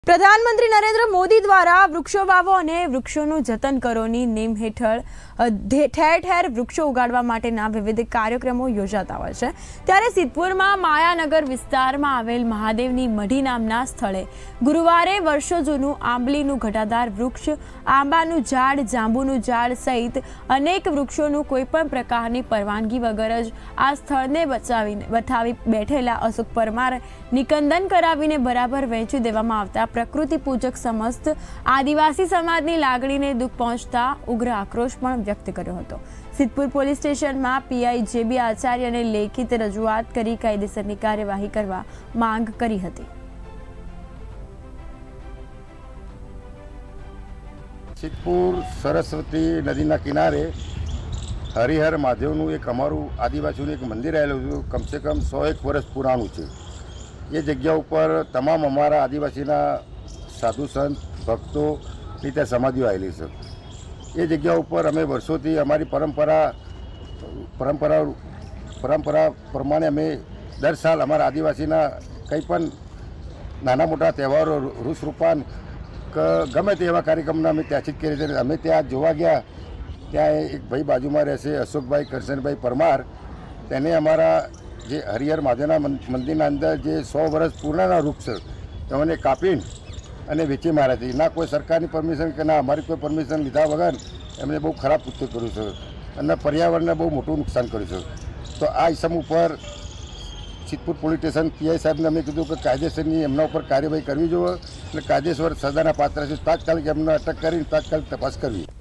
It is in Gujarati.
પ્રધાનમંત્રી નરેન્દ્ર મોદી દ્વારા વૃક્ષો વાવો અને વૃક્ષોનું જતન કરોની નેમ હેઠળ ઠેર ઠેર વૃક્ષો ઉગાડવા માટેના વિવિધ કાર્યક્રમો યોજાતા હોય છે। ત્યારે સિદ્ધપુરમાં માયાનગર વિસ્તારમાં આવેલ મહાદેવની મઢી નામના સ્થળે ગુરુવારે વર્ષો જૂનું આંબલીનું ઘટાદાર વૃક્ષ, આંબાનું ઝાડ, જાંબુનું ઝાડ સહિત અનેક વૃક્ષોનું કોઈપણ પ્રકારની પરવાનગી વગર જ આ સ્થળને બચાવી બેઠેલા અશોક પરમાર નિકંદન કરાવીને બરાબર વહેંચી દેવામાં આવતા પ્રકૃતિ પૂજક સમસ્ત આદિવાસી સમાજની લાગણીને દુઃખ પહોંચતા ઉગ્ર આક્રોશ પણ વ્યક્ત કર્યો હતો। સિદ્ધપુર પોલીસ સ્ટેશનમાં પીઆઈ જેબી આચાર્યને લેખિત રજૂઆત કરી કાયદેસરની કાર્યવાહી કરવા માંગ કરી હતી। સિદ્ધપુર સરસ્વતી નદીના કિનારે હરિહર મહાદેવનું એક અમારું આદિવાસીનું એક મંદિર આવેલું હતું। કમસે કમ 101 વર્ષ પુરાણું છે। એ જગ્યા ઉપર તમામ અમારા આદિવાસીના સાધુ સંત ભક્તોની ત્યાં સમાધિઓ આવેલી છે। એ જગ્યા ઉપર અમે વર્ષોથી અમારી પરંપરા પ્રમાણે અમે દર સાલ અમારા આદિવાસીના કંઈ પણ નાના મોટા તહેવારો, વૃક્ષરૂપાન ગમે તે એવા કાર્યક્રમને અમે ત્યાંથી જ કરીએ છીએ। અમે ત્યાં જોવા ગયા, ત્યાં એક ભાઈ બાજુમાં રહેશે, અશોકભાઈ કરશનભાઈ પરમાર, તેને અમારા જે હરિહર મહાદેવના મંદિરના અંદર જે 100 વર્ષ પૂર્ણના વૃક્ષ તેમને કાપીને અને વેચી માર્યા હતી। ના કોઈ સરકારની પરમિશન કે ના અમારી કોઈ પરમિશન લીધા વગર એમને બહુ ખરાબ કૃત્ય કર્યું છે અને પર્યાવરણને બહુ મોટું નુકસાન કર્યું છે। તો આ ઇસમ ઉપર સિદ્ધપુર પોલીસ સ્ટેશન પીઆઈ સાહેબને અમે કીધું કે કાયદેસરની એમના ઉપર કાર્યવાહી કરવી જોઈએ અને કાયદેસર સજાના પાત્ર છે। તાત્કાલિક એમને અટક કરીને તાત્કાલિક તપાસ કરવી।